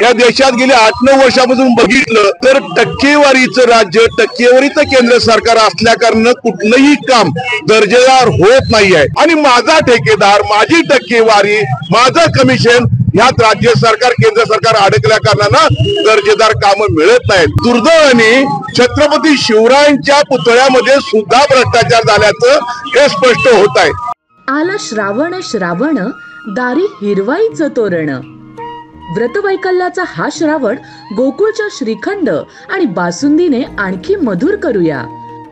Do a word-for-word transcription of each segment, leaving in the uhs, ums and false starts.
या देशात गेली आठ नऊ वर्षापासून बघितलं तर टक्केवारीचं राज्य, टक्केवारीचं केंद्र सरकार असल्या कारणानं कुठलंही काम दर्जेदार होत नाही आहे आणि माझा ठेकेदार, माझी टक्केवारी, माझं कमिशन ह्यात राज्य सरकार, केंद्र सरकार अडकल्या कारणानं दर्जेदार कामं मिळत नाहीत। दुर्दैवाने छत्रपती शिवरायांच्या पुतळ्यामध्ये सुद्धा भ्रष्टाचार झाल्याचं हे स्पष्ट होत आहे। आला श्रावण श्रावण दारी हिरवाईचं तोरण। व्रतवैकल्याचा हा श्रावण गोकुळच्या श्रीखंड आणि बासुंदीने आणखी मधुर करूया।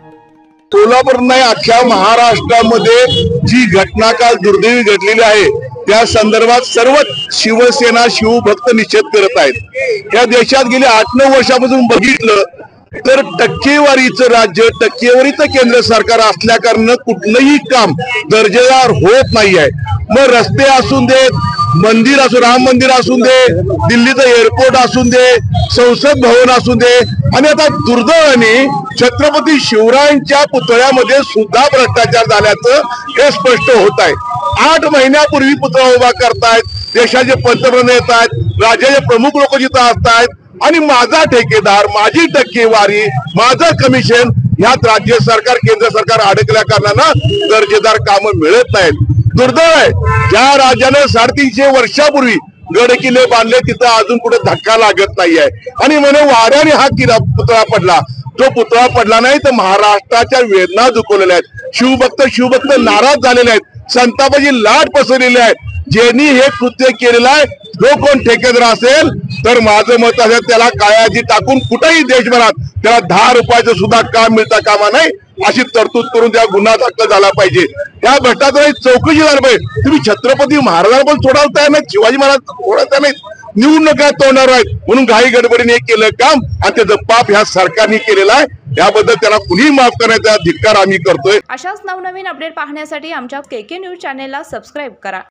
सोलापूर नाही, अख्ख्या महाराष्ट्रामध्ये जी घटना काल दुर्दैवी घडलेली आहे त्या संदर्भात सर्व शिवसेना शिवभक्त निषेध करत आहेत। या देशात गेली आठ नऊ वर्षापासून बघितलं तर टक्केवारीचं राज्य, टक्केवारीचं केंद्र सरकार असल्या कारणानं कुठलंही काम दर्जेदार होत नाही आहे। मग रस्ते असून देत, मंदिर असू, राम मंदिर असून दे, दिल्लीचं एअरपोर्ट असून दे, संसद भवन असून दे आणि आता दुर्दैवाने छत्रपती शिवरायांच्या पुतळ्यामध्ये सुद्धा भ्रष्टाचार झाल्याचं हे स्पष्ट होत आहे। आठ महिन्यापूर्वी पुतळा उभा करतायत, देशाचे पंतप्रधान येत आहेत, राज्याचे प्रमुख लोक जिथं असतायत आणि माझा ठेकेदार, माझी टक्केवारी, माझं कमिशन ह्यात राज्य सरकार, केंद्र सरकार अडकल्या कारणानं दर्जेदार कामं मिळत नाहीत। दुर्दैव आहे, ज्या राज्यानं साडेतीनशे वर्षापूर्वी गड किल्ले बांधले तिथं अजून कुठे धक्का लागत नाहीये आणि म्हणे वाऱ्याने हा किल्ला पुतळा पडला। तो पुतळा पडला नाही तर महाराष्ट्राच्या वेदना दुखवलेल्या आहेत, शिवभक्त शिवभक्त नाराज झालेले आहेत, संतापाची लाट पसरलेली आहे। ज्यांनी हे कृत्य केलेलं आहे जो कोण ठेकेदार असेल तर माझं मत असेल त्याला काळ्याजी टाकून कुठेही देशभरात त्याला दहा रुपयाचं सुद्धा काम मिळता कामा नाही अशी तरतूद करून त्या गुन्हा दाखल झाला पाहिजे। त्या भ्रष्टाचाराची चौकशी झाली पाहिजे। तुम्ही छत्रपती महाराजांना पण सोडायला तयार नाही, शिवाजी महाराज सोडायला तयार नाहीत, निवडणुका तोंडावर आहेत म्हणून घाई गडबडीने केलं काम आणि त्याचं पाप ह्या सरकारने केलेलं आहे। याबद्दल त्याला कुणीही माफ करण्याचा धिक्कार आम्ही करतोय। अशाच नवनवीन अपडेट पाहण्यासाठी आमच्या के के न्यूज चॅनेलला सबस्क्राईब करा।